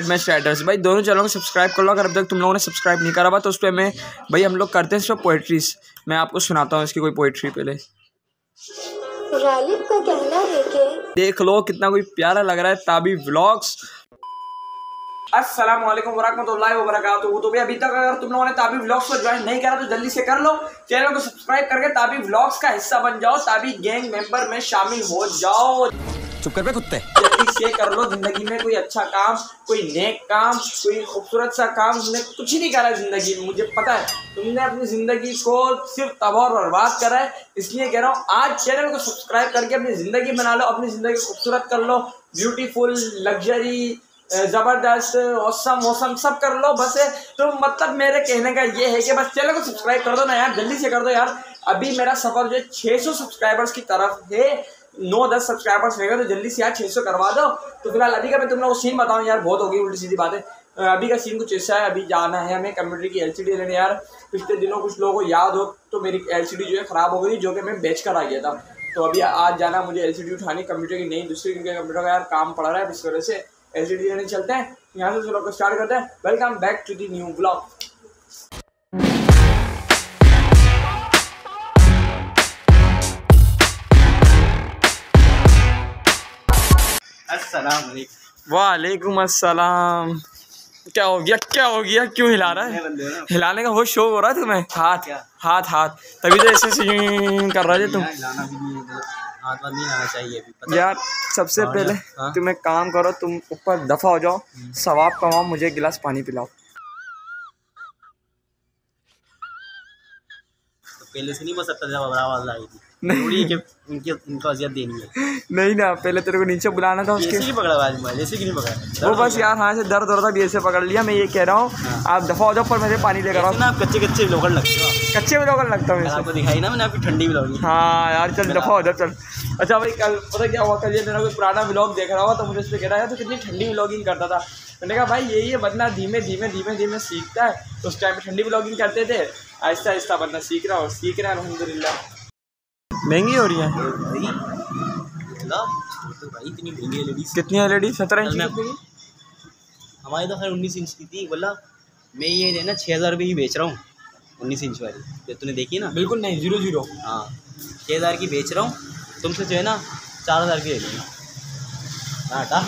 मैं स्टेटस भाई दोनों चैनलों को सब्सक्राइब कर लो। अगर अब तक तुम लोगों ने सब्सक्राइब नहीं करा हुआ तो उस पर मैं भाई हम लोग करते हैं सिर्फ पोइट्रीज। मैं आपको सुनाता हूँ इसकी कोई पोइट्री पहले। गालिब का कहना है कि देख लो कितना कोई प्यारा लग रहा है ताबी व्लॉग्स। अस्सलाम वालेकुम वरहमतुल्लाहि वबरकातुहू। तो भाई अभी तक अगर तुम लोगों ने ताबी व्लॉग्स को ज्वाइन नहीं करा तो जल्दी से कर लो, चैनल को सब्सक्राइब करके ताबी व्लॉग्स का हिस्सा बन जाओ, ताबी गैंग मेंबर में शामिल हो जाओ। चुप कर बे कुत्ते। जल्दी से कर लो, जिंदगी में कोई अच्छा काम, कोई नेक काम, कोई खूबसूरत सा काम तुमने कुछ ही नहीं करा जिंदगी में। मुझे पता है तुमने अपनी जिंदगी को सिर्फ तबाह और बर्बाद करा है, इसलिए कह रहा हूँ आज चैनल को सब्सक्राइब करके अपनी जिंदगी बना लो, अपनी जिंदगी खूबसूरत कर लो, ब्यूटीफुल, लग्जरी, जबरदस्त, औसम मौसम सब कर लो। बस तो मतलब मेरे कहने का ये है कि बस चैनल को सब्सक्राइब कर दो ना यार, जल्दी से कर दो यार। अभी मेरा सफर जो है 600 सब्सक्राइबर्स की तरफ है, 9-10 सब्सक्राइबर्स रहेगा तो जल्दी से यार 600 करवा दो। तो फिलहाल अभी का मैं तुम लोगों को सीन बताऊं यार, बहुत हो गई उल्टी सीधी बातें। अभी का सीन कुछ ऐसा है, अभी जाना है हमें कंप्यूटर की LCD लेने यार। पिछले दिनों कुछ लोगों को याद हो तो मेरी LCD जो है ख़राब हो गई, जो कि मैं बेच कर आ गया था। तो अभी आज जाना मुझे LCD उठानी, कंप्यूटर की नई दूसरी, क्योंकि कंप्यूटर का यार काम पड़ रहा है, इस वजह से LCD लेने चलते हैं। यहाँ से चलो स्टार्ट करते हैं। Welcome back to the new blog. वालेकुम अस्सलाम। क्या हो गया, क्या हो गया, क्यों हिला रहा है? हिलाने का बहुत शौक हो रहा है तुम्हें? हाथ हाथ हाथ तभी तो ऐसे कर रहा है तुम। हाथ नहीं आना चाहिए यार सबसे पहले तुम एक काम करो, तुम ऊपर दफा हो जाओ, सवाब कमाओ, मुझे एक गिलास पानी पिलाओ। तो पहले से नहीं बस सकता जब आवाज आई थी नहीं कि इनको अजियत देनी है। नहीं ना, पहले तेरे को नीचे बुलाना था उसके। ऐसे की पकड़ा आवाज, ऐसे की नहीं पकड़ा वो बस यार हाँ से दर्द हो रहा था, भी ऐसे पकड़ लिया। मैं ये कह रहा हूँ आप दफा हो जाओ, पर मेरे पानी लेकर आओ ना। आप कच्चे कच्चे ब्लॉगर लगते हो, कच्चे ब्लॉगर लगता हूँ आपको दिखाई ना मैंने, आपकी ठंडी ब्लॉगिंग। हाँ यार चल दफा हो जाओ चल। अच्छा भाई कल पता क्या हुआ, कल ये मेरा कोई पुराना ब्लॉग देख रहा हुआ तो मुझे उससे कह रहा है तो कितनी ठंडी ब्लॉगिंग करता था। मैंने कहा भाई यही है, बंदा धीमे धीमे धीमे धीमे सीखता है। तो उस टाइम में ठंडी ब्लॉगिंग करते थे, आहिस्ता आहिस्ता बंदा सीख रहा है अल्हम्दुलिल्लाह। महंगी हो रही है भाई, इतनी महंगी एलईडी। कितनी है एलईडी? 17 इंच की? हमारी तो खैर 19 इंच की थी। बोला मैं ये देना 6000 रुपये ही बेच रहा हूँ, 19 इंच वाली जो तूने देखी ना। बिल्कुल नहीं, 00। हाँ 6000 की बेच रहा हूँ, तुमसे जो है ना 4000 की ले लूँगा। हाँ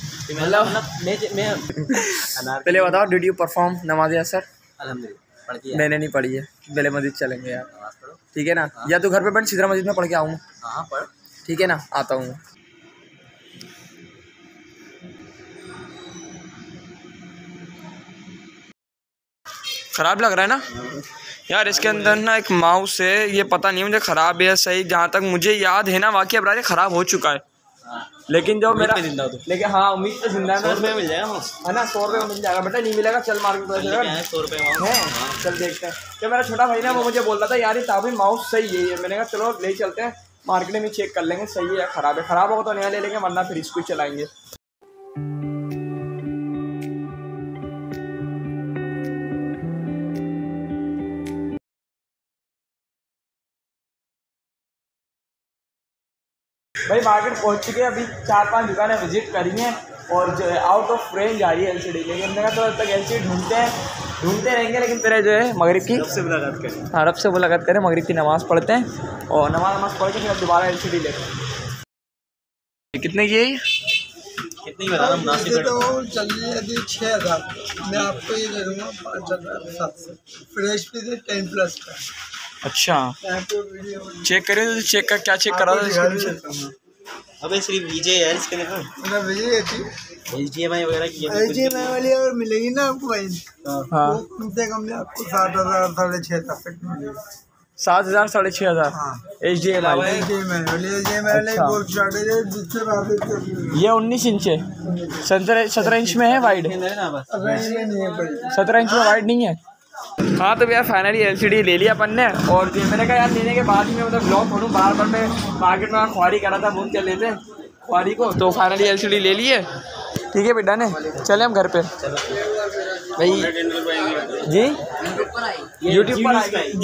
मैं पहले बताओ, डिड यू परफॉर्म नमाज असर? अल्हम्दुलिल्लाह पढ़ के मैंने नहीं पढ़ी है, बेले मस्जिद चलेंगे यार, नमाज पढ़ो ठीक है ना? या तो घर पे बैठ सिदरा मस्जिद में पढ़ के आऊँ? हाँ पढ़, ठीक है ना, आता हूँ। खराब लग रहा है ना यार, इसके अंदर ना एक माउस है, ये पता नहीं मुझे खराब है या सही। जहाँ तक मुझे याद है ना वाकई अपराध खराब हो चुका है, लेकिन जो मेरा लेकिन हाँ उम्मीद तो जिंदा है। 100 रुपये मिल जाएगा है ना, 100 रुपये मिल जाएगा बेटा। नहीं मिलेगा चल मार्केट में 100 रुपये है, चल देखते हैं। जो मेरा छोटा भाई ना वो मुझे बोल रहा था यार ये ताबी माउस सही है, मैंने कहा चलो ले चलते हैं मार्केट में चेक कर लेंगे सही है या खराब है। खराब होगा तो नया ले लेंगे, वरना फिर इसको ही चलाएंगे। भाई मार्केट पहुंच चुके हैं, अभी 4-5 दुकानें विजिट करी हैं और जो है आउट ऑफ रेंज आ रही है LCD। लेकिन हमने कहा तो तब तक LCD ढूंढते रहेंगे, लेकिन तेरे जो है मगरिब की रब से मुलाकात करें। हाँ रब से मुलाकात करें, मगरिब की नमाज़ पढ़ते हैं और नमाज पढ़ के फिर दोबारा LCD लेते हैं। कितने की है ये? कितनी बता मुनासिब तो चल रही है 6000, मैं आपको ये दे दूँगा 5700 फ्रेश पीस है 10+ का। अच्छा चेक करें तो चेक का क्या चेक करा था? अबे सिर्फ VJ यार इसके अंदर HDMI वगैरह की HDMI वाली और मिलेगी ना आपको भाई। हाँ कम से कम आपको 7000 6,500 तक मिलेगी। 7,000 6,500 HDMI ये 19 इंच है, 17 इंच में है वाइड, 17 इंच में वाइड नहीं है। हाँ तो यार फाइनली LCD ले लिया अपन ने, और मैंने कहा यार लेने के बाद ही मैं मतलब ब्लॉग खोलूँ। बार बार मैं मार्केट में ख्वारी करा था, भूल के लेते ख्वारी को, तो फाइनली LCD ले लिए। ठीक है बेटा ने चले हम घर पे भाई जी। यूट्यूब पर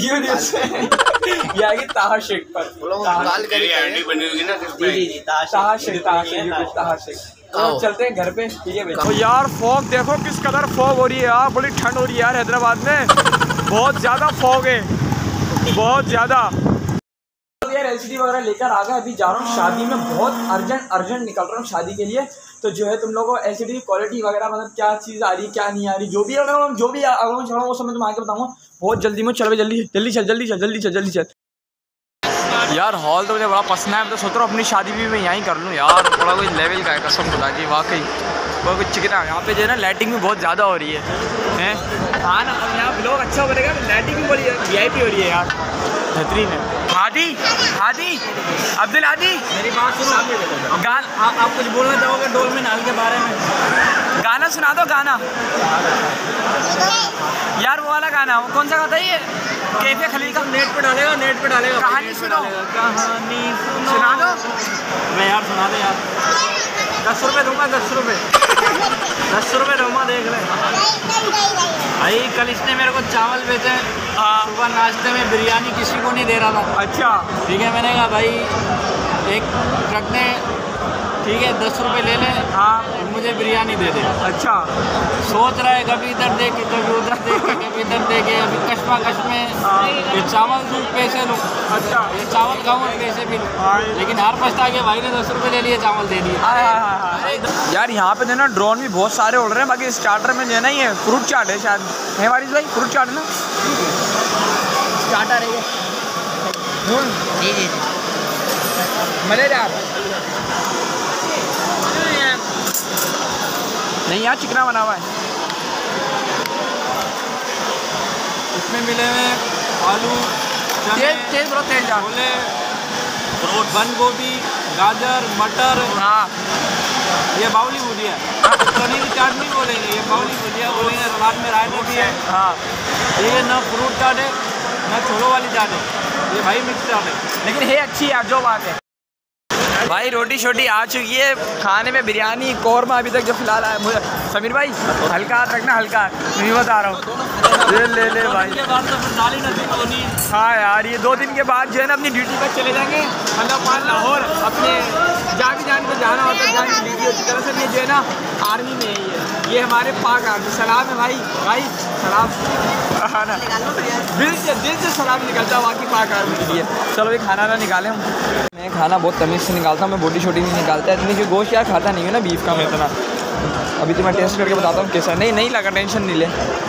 आएगी ताहा शेख पर, ताहा शेख तो चलते हैं घर पे, ठीक है भाई। तो यार फॉग देखो किस कदर फॉग हो रही है यार, बड़ी ठंड हो रही है यार हैदराबाद में, बहुत ज़्यादा फॉग है, बहुत ज़्यादा। तो यार एलसीडी वगैरह लेकर आ गए, अभी जा रहा हूँ शादी में, बहुत अर्जेंट निकल रहा हूँ शादी के लिए। तो जो है तुम लोगों को एलसीडी की क्वालिटी वगैरह मतलब क्या चीज़ आ रही है क्या नहीं आ रही, जो भी अगर वो सब मैं तुम्हें आके बताऊँगा बहुत जल्दी में। चल भाई जल्दी चल। यार हॉल तो मुझे बड़ा पसंद है, मैं तो सोच रहा हूँ अपनी शादी भी मैं यहीं कर लूँ यार, थोड़ा कोई लेवल का है कसम खुदा की, वाकई बहुत कुछ चिकना। यहाँ पे जो है ना लाइटिंग भी बहुत ज़्यादा हो रही है हाँ ना, अब यहाँ ब्लॉग अच्छा बनेगा, लाइटिंग भी बड़ी VIP हो रही है यार, बेहतरीन है। हादी अब्दुल हादी, मेरी बात सुनो, आप कुछ बोलना चाहोगे डोलमेन हाल के बारे में? गाना सुना दो, गाना यार, वो वाला गाना, वो कौन सा गाता है ये? कैफे खलील का। नेट पे डालेगा कहानी सुनो, सुना दो। मैं यार सुना दे यार, 10 रुपये दूंगा, 10 रुपये दूंगा, देख ले भाई। कल इसने मेरे को चावल बेचे, सुबह नाश्ते में बिरयानी किसी को नहीं दे रहा था। अच्छा ठीक है, मैंने कहा भाई एक ट्रक ने, ठीक है 10 रुपये ले ले, हाँ मुझे बिरयानी दे दे। अच्छा सोच रहा है कभी इधर दे के कभी उधर दे के कभी इधर दे के, अभी कश्मकश में ये चावल दूँ पैसे लूँ, अच्छा ये चावल खाऊँ पैसे भी लूँ, लेकिन हार पछता के भाई ने 10 रुपये ले लिए, चावल दे दिए। यार यहाँ पे जो है ना ड्रोन भी बहुत सारे उड़ रहे हैं, बाकी स्टार्टर में जो है ना ये फ्रूट चाट है शायद, है वारिस भाई? फ्रूट चाट है ना, स्टार्टर है ये, मज़ेदार नहीं यार, चिकना बना हुआ है। इसमें मिले हुए आलू, तेज छोले, बंद गोभी, गाजर, मटर, हाँ ये बाउली भुजिया है, चने की चाट नहीं बोलेंगे, ये बाउली भुजिया बोलेंगे। सलाद में रायता भी है, हाँ ये ना फ्रूट चाट है ना छोलों वाली चाट है, ये भाई मिक्स चाट है, लेकिन है अच्छी है, जो बात है भाई। रोटी शोटी आ चुकी है, खाने में बिरयानी कौरमा अभी तक जो फिलहाल आया मुझे। समीर भाई हल्का हाथ रखना, हल्का नहीं बता रहा हूँ, ले भाई के बाद तो फिर नाली नसीब होनी है। हाँ यार ये 2 दिन के बाद जो है ना अपनी ड्यूटी पर चले जाएंगे, मतलब वहाँ लाहौर अपने जान को जाना होता है, जान की ड्यूटी होती है। दरअसल ये जो है ना आर्मी में है, ये हमारे पाक आर्मी। सलाम है भाई सलाम, हाँ ना, दिल से सलाम निकलता है बाकी पाक आर्मी के लिए। चलो ये खाना ना निकालें हम, मैं खाना बहुत तमीज़ से निकालता हूँ, मैं बोटी छोटी नहीं निकालता इतनी, कि गोश्त यार खाता नहीं है ना बीफ का मैं इतना। अभी तो मैं टेस्ट करके बताता हूँ कैसा, नहीं लगा, टेंशन नहीं ले।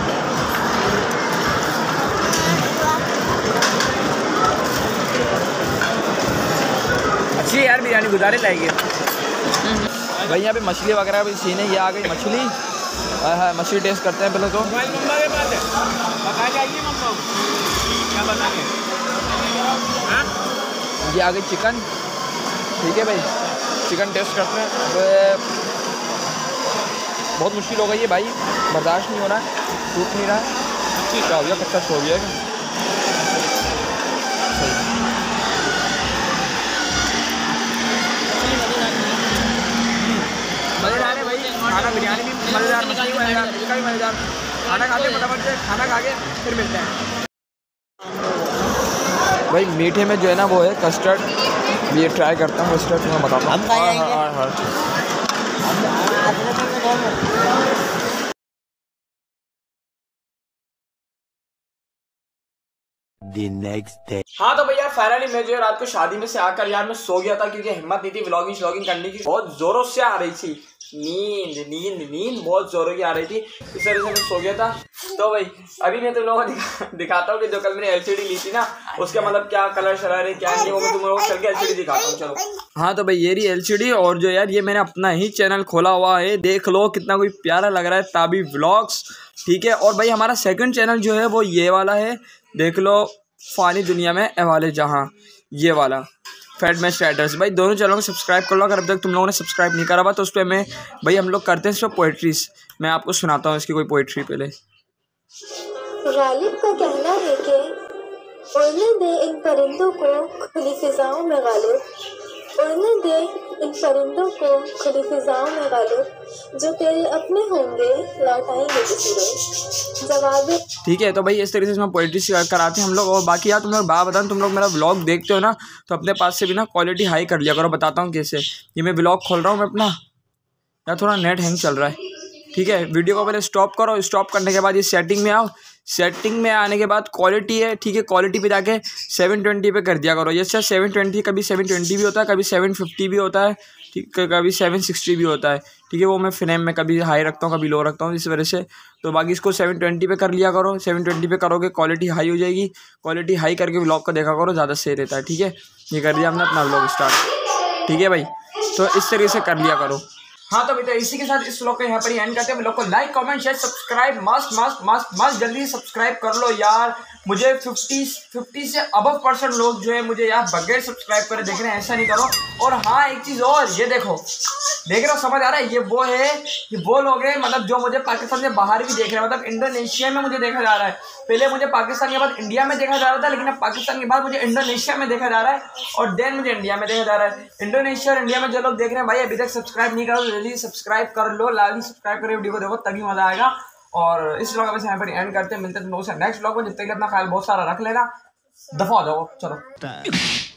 अच्छी यार बिरयानी, गुजारे लाएगी भाई। यहाँ पे मछली वगैरह भी सीन है, ये आ गई मछली, हाँ मछली टेस्ट करते हैं पहले तो। ये आ गई चिकन, ठीक है भाई, चिकन टेस्ट करते हैं। बहुत मुश्किल हो गई है भाई, बर्दाश्त नहीं हो रहा है, टूट नहीं रहा है, क्या हो गया, कच्चा हो गया है। मज़ेदार है भाई खाना, बिरयानी भी मज़ेदार, मछली भी मज़ेदार, टिक्का भी मज़ेदार। खाना खाते फटाफट से, खाना खा के फिर मिलते हैं भाई। मीठे में जो है ना वो है कस्टर्ड, ये ट्राई करता हूँ कस्टर्ड, मैं बताता हूँ। हाँ तो भैया फाइनली मैं जो है रात को शादी में से आकर यार मैं सो गया था, क्योंकि हिम्मत नहीं थी व्लॉगिंग करने की, बहुत जोरों से आ रही थी नींद बहुत जोरों की आ रही थी, इस वजह से मैं सो गया था। तो भाई अभी मैं तुम लोगों को दिखाता हूँ कि जो कल मैंने LCD ली थी ना, उसका मतलब क्या कलर शलर है क्या नहीं, वो मैं तुम लोगों को चल के LCD दिखाता हूँ। चलो हाँ तो भाई ये रही LCD, और जो यार ये मैंने अपना ही चैनल खोला हुआ है, देख लो कितना कोई प्यारा लग रहा है, ताबी व्लॉग्स, ठीक है। और भाई हमारा सेकंड चैनल जो है वो ये वाला है, देख लो, फ़ानी दुनिया में अहवाले जहाँ, ये वाला फैटमैश राइडर्स। भाई दोनों चैनलों को सब्सक्राइब कर लो, अगर अब तक तुम लोगों ने सब्सक्राइब नहीं करा हुआ तो उस पर मैं भाई हम लोग करते हैं सिर्फ पोइट्रीज, मैं आपको सुनाता हूँ इसकी कोई पोइट्री पहले। गालिब का कहना है कि उड़ने दे इन परिंदों को खुली फिजाओं में गालिब, उड़ने दे इन परिंदों को खुली फिजाओं में गालिब, जो तेरे अपने होंगे लौट आएंगे किसी रोज जवाब। ठीक है तो भाई इस तरीके से मैं पोइट्री कराते हैं हम लोग। और बाकी यार तुम लोग बात बताओ, तुम लोग मेरा व्लॉग देखते हो ना तो अपने पास से भी ना क्वालिटी हाई कर लिया करो, बताता हूँ कैसे। ये मैं व्लॉग खोल रहा हूँ मैं अपना, या थोड़ा नेट हैंग चल रहा है। ठीक है, वीडियो को पहले स्टॉप करो, स्टॉप करने के बाद ये सेटिंग में आओ, सेटिंग में आने के बाद क्वालिटी है, ठीक है, क्वालिटी पे जाके 720 पे कर दिया करो। जैसे 720 कभी 720 भी होता है, कभी 750 भी होता है, ठीक है, कभी 760 भी होता है। ठीक है, वो मैं फ्रेम में कभी हाई रखता हूँ कभी लो रखता हूँ, इस वजह से। तो बाकी इसको 720 पे कर लिया करो। 720 पे करोगे क्वालिटी हाई हो जाएगी, क्वालिटी हाई करके व्लॉग को देखा करो, ज़्यादा सही रहता है। ठीक है, ये कर दिया हमने अपना व्लॉग स्टार्ट। ठीक है भाई, तो इस तरीके से कर लिया करो। हाँ तो बेटा इसी के साथ इस व्लॉग को यहाँ पर ही एंड करते हैं। व्लॉग को लाइक कमेंट शेयर सब्सक्राइब मस्त मस्त मस्त मस्त जल्दी सब्सक्राइब कर लो यार। मुझे 50 से अबव % लोग जो है मुझे यार बगैर सब्सक्राइब करे देख रहे हैं, ऐसा नहीं करो। और हाँ एक चीज़ और, ये देखो देख रहे हो, समझ आ रहा है, ये वो लोग हैं मतलब जो मुझे पाकिस्तान से बाहर भी देख रहे हैं, मतलब इंडोनेशिया में मुझे देखा जा रहा है। पहले मुझे पाकिस्तान के बाद इंडिया में देखा जा रहा था, लेकिन अब पाकिस्तान के बाद मुझे इंडोनेशिया में देखा जा रहा है, और देन मुझे इंडिया में देखा जा रहा है। इंडोनेशिया और इंडिया में जो लोग देख रहे हैं भाई अभी तक सब्सक्राइब नहीं करो, जल्दी सब्सक्राइब कर लो, लाजमी सब्सक्राइब करके वीडियो को देखो तभी मजा आएगा। और इस व्लॉग में यहाँ पर एंड करते हैं, मिलते हैं तुम लोगों से नेक्स्ट व्लॉग में। जब तक अपना ख्याल बहुत सारा रख लेना, दफा हो जाओ, चलो।